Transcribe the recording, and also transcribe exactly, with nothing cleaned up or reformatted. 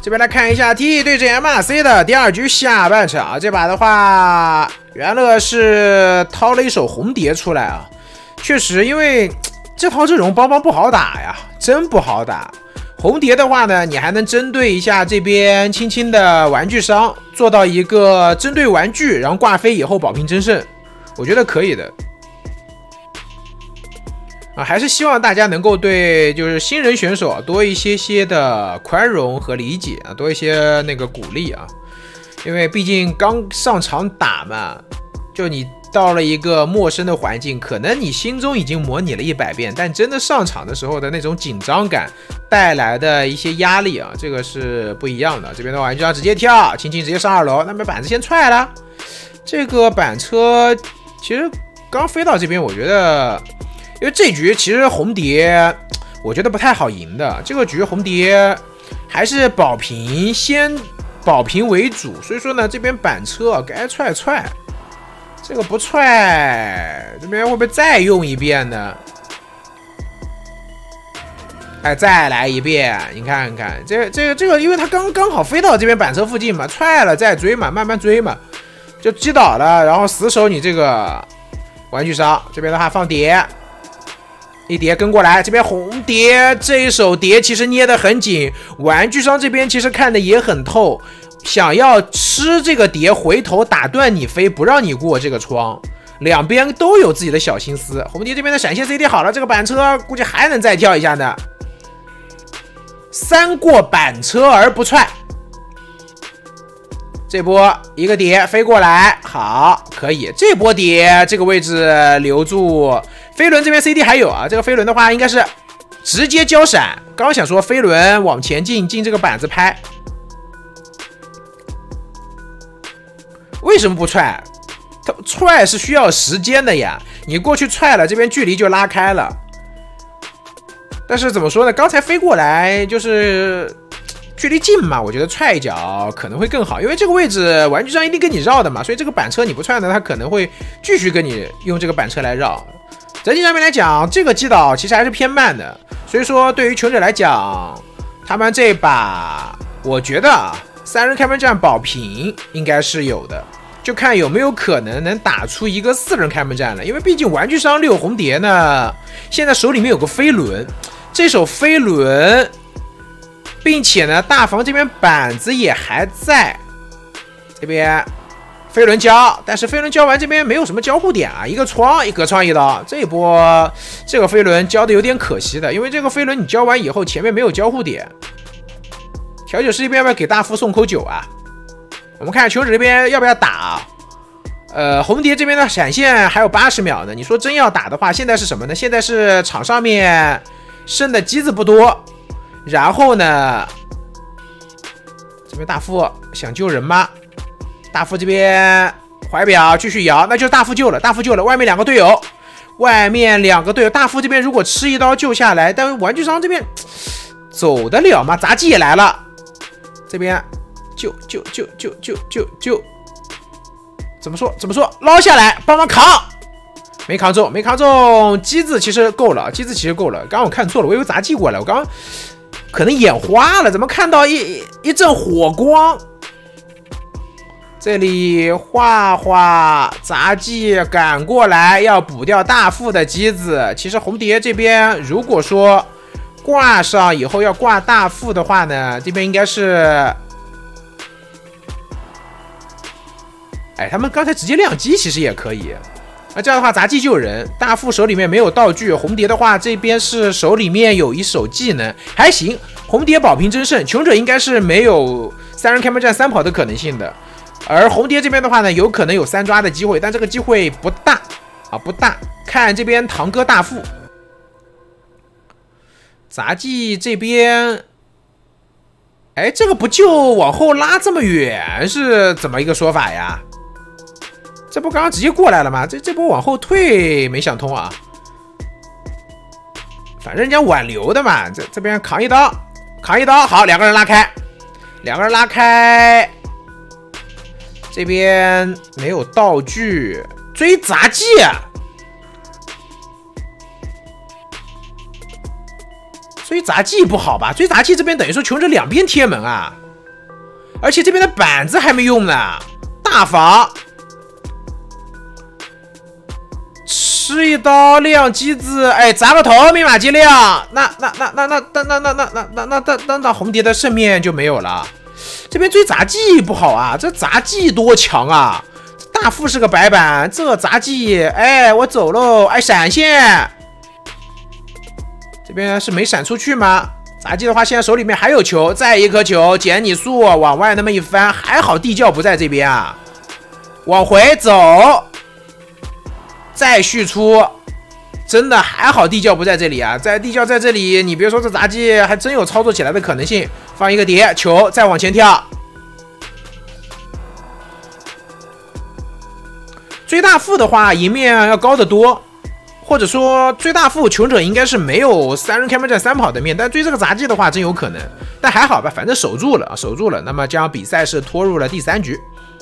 这边来看一下 T 对阵 M R C 的第二局下半场，这把的话，元乐是掏了一手红蝶出来啊。确实，因为这套阵容邦邦不好打呀，真不好打。红蝶的话呢，你还能针对一下这边轻轻的玩具商，做到一个针对玩具，然后挂飞以后保平争胜，我觉得可以的。啊，还是希望大家能够对就是新人选手多一些些的宽容和理解啊，多一些那个鼓励啊，因为毕竟刚上场打嘛，就你到了一个陌生的环境，可能你心中已经模拟了一百遍，但真的上场的时候的那种紧张感带来的一些压力啊，这个是不一样的。这边的玩具商直接跳，轻轻直接上二楼，那边板子先踹了。这个板车其实刚飞到这边，我觉得。因为这局其实红蝶，我觉得不太好赢的。这个局红蝶还是保平，先保平为主。所以说呢，这边板车该踹踹，这个不踹，这边会不会再用一遍呢？哎，再来一遍，你看看这个、这个这个，因为他刚刚好飞到这边板车附近嘛，踹了再追嘛，慢慢追嘛，就击倒了，然后死守你这个玩具商。这边的话放蝶。一蝶跟过来，这边红蝶这一手蝶其实捏得很紧，玩具商这边其实看得也很透，想要吃这个蝶回头打断你飞，不让你过这个窗，两边都有自己的小心思。红蝶这边的闪现 C D 好了，这个板车估计还能再跳一下呢，三过板车而不踹。这波一个蝶飞过来，好，可以。这波蝶这个位置留住。飞轮这边 C D 还有啊，这个飞轮的话应该是直接交闪。刚想说飞轮往前进，进这个板子拍，为什么不踹？他踹是需要时间的呀，你过去踹了，这边距离就拉开了。但是怎么说呢？刚才飞过来就是距离近嘛，我觉得踹一脚可能会更好，因为这个位置玩具商一定跟你绕的嘛，所以这个板车你不踹呢，他可能会继续跟你用这个板车来绕。整体上面来讲，这个击倒其实还是偏慢的，所以说对于穷者来讲，他们这把我觉得啊，三人开门战保平应该是有的，就看有没有可能能打出一个四人开门战了。因为毕竟玩具商六红蝶呢，现在手里面有个飞轮，这手飞轮，并且呢，大房这边板子也还在，这边。飞轮交，但是飞轮交完这边没有什么交互点啊，一个窗一隔窗一刀，这一波这个飞轮交的有点可惜的，因为这个飞轮你交完以后前面没有交互点。调酒师这边要不要给大夫送口酒啊？我们看穷者这边要不要打？呃，红蝶这边的闪现还有八十秒呢，你说真要打的话，现在是什么呢？现在是场上面剩的机子不多，然后呢，这边大夫想救人吗？大副这边怀表继续摇，那就是大副救了，大副救了。外面两个队友，外面两个队友，大副这边如果吃一刀救下来，但是玩具商这边走得了吗？杂技也来了，这边救救救救救救救，怎么说怎么说？捞下来，帮忙扛，没扛中，没扛中。机子其实够了，机子其实够了。刚刚我看错了，我以为杂技过来，我刚刚可能眼花了，怎么看到一一阵火光？这里画画杂技赶过来要补掉大副的机子。其实红蝶这边如果说挂上以后要挂大副的话呢，这边应该是，哎，他们刚才直接亮机其实也可以。那这样的话杂技救人，大副手里面没有道具，红蝶的话这边是手里面有一手技能，还行。红蝶保平争胜，穷者应该是没有三人开门战三跑的可能性的。而红蝶这边的话呢，有可能有三抓的机会，但这个机会不大啊，不大。看这边堂哥大副，杂技这边，哎，这个不就往后拉这么远是怎么一个说法呀？这不刚刚直接过来了吗？这这波往后退没想通啊。反正人家挽留的嘛，这这边扛一刀，扛一刀，好，两个人拉开，两个人拉开。这边没有道具，追杂技啊！追杂技不好吧？追杂技这边等于说穷着两边贴门啊！ 而且这边的板子还没用呢，大房。吃一刀亮机子，哎，砸个头，密码机亮，那那那那那那那那那那那那那那红蝶的胜面就没有了。这边追杂技不好啊，这杂技多强啊！大副是个白板，这杂技，哎，我走喽，哎，闪现，这边是没闪出去吗？杂技的话，现在手里面还有球，再一颗球，减你速，往外那么一翻，还好地窖不在这边啊，往回走。再续出，真的还好地窖不在这里啊！在地窖在这里，你别说这杂技还真有操作起来的可能性。放一个碟球，再往前跳，追大副的话，赢面要高得多，或者说追大副求者应该是没有三人开门战三跑的面，但追这个杂技的话真有可能。但还好吧，反正守住了，守住了，那么将比赛是拖入了第三局。